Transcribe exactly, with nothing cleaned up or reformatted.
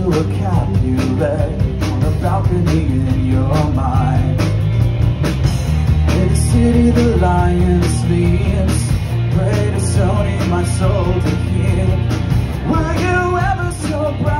a Capulet on the balcony in your mind. In the city the lion sleeps, pray to Sony, my soul to hear. Were you ever so bright?